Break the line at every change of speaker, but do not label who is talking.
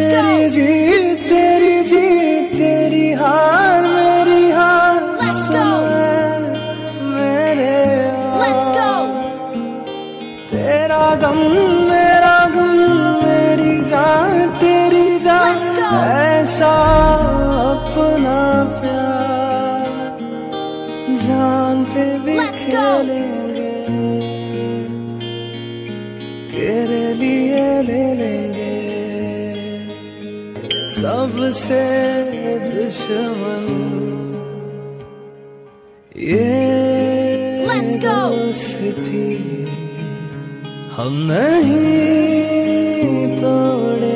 तेरी जीत तेरी हार मेरी हार सुन मेरे तेरा गम मेरा गम मेरी जान तेरी जान ऐसा अपना प्यार जान पे भी खेलेंगे तेरे लिए ले लेंगे सबसे दुश्मन ये दोस्ती हम नहीं तोड़े।